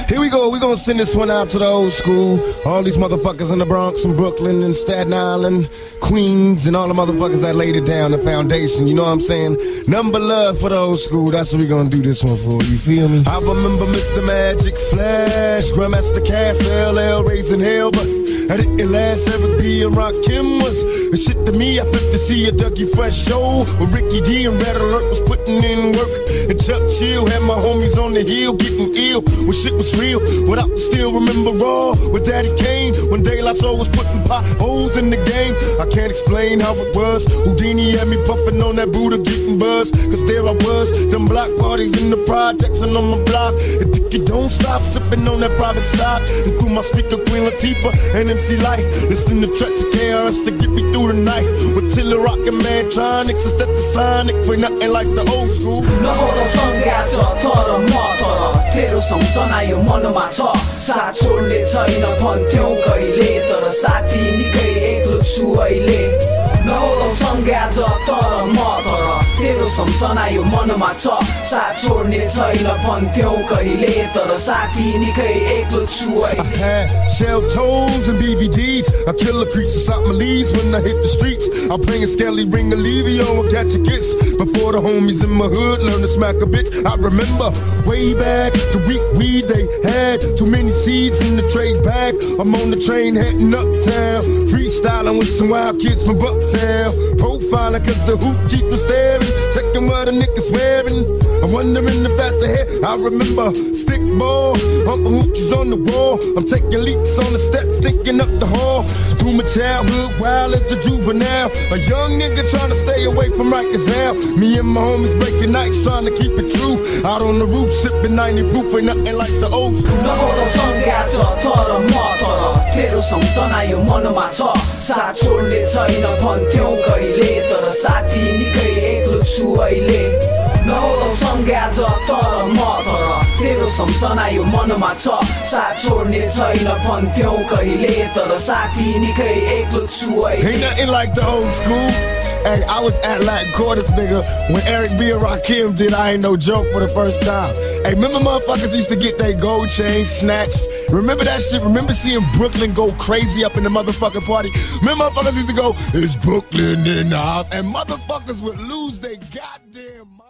Here we go, we gonna send this one out to the old school. All these motherfuckers in the Bronx and Brooklyn and Staten Island, Queens, and all the motherfuckers that laid it down, the foundation, you know what I'm saying? Number love for the old school, that's what we gonna do this one for, you feel me? I remember Mr. Magic Flash, Grandmaster Cass, LL raising hell, but I didn't last. Eric B and Rakim was a shit to me. I flipped to see a Dougie Fresh show where Ricky D and Red Alert was putting in work. And Chuck Chill had my homies on the hill getting ill when shit was real. Without still remember Raw with Daddy Kane when De La Soul was putting potholes in the game. I can't explain how it was. Houdini had me puffing on that Buddha getting buzz. Cause there I was, them block parties in the projects and on my block. And Dickie don't stop sipping on that private stock. And through my speaker Queen Latifah and MC Light, listen to tracks of KRS to get me through the night. With Tiller rockin' Mantronics instead of Sonic, for nothing like the old school. सँगाछ तर म तर तेरो सम्झना यो मनमा छ साथ छोड्ने छैन भन्थ्यौ कहिले तर साथी निकै एक्लो छु अहिले नहोलौ सँगाछ तर म तर तेरो सम्झना यो मनमा छ साथ छोड्ने छैन भन्थ्यौ कहिले तर साथी निकै एक्लो छु अहिले I had shell toes and BVDs. I kill the creases out my leaves when I hit the streets. I'm playing Skelly Ring Olivio and catch a kiss before the homies in my hood learn to smack a bitch. I remember way back the week weed they had too many seeds in the trade bag. I'm on the train heading uptown, freestyling with some wild kids from Bucktown, profiling cause the hoop keep was staring, checking what the niggas wearing. I'm wondering if that's ahead. I remember stick ball, Uncle Hookie's on the wall. I'm taking leaks on the steps, thinking up the hall. Through my childhood, wild as a juvenile, a young nigga trying to stay away from Rikers Hell. Me and my homies breaking nights, trying to keep it true. Out on the roof, sipping 90 proof, ain't nothing like the old school. नहोलौ सँगाछ तर म तर तेरो सम्झना यो मनमा छ साथ छोड्ने छैन भन्थ्यौ कहिले तर साथी निकै एक्लो छु अहिले नहोलौ सँगाछ तर म तर तेरो सम्झना यो मनमा छ साथ छोड्ने छैन भन्थ्यौ कहिले तर साथी निकै एक्लो छु अहिले Ain't nothing like the old school. Hey, I was at Latin Quarters, nigga, when Eric B and Rakim did I Ain't No Joke for the first time. Hey, remember motherfuckers used to get their gold chains snatched? Remember that shit? Remember seeing Brooklyn go crazy up in the motherfucking party? Remember motherfuckers used to go, it's Brooklyn in the house, and motherfuckers would lose their goddamn mind.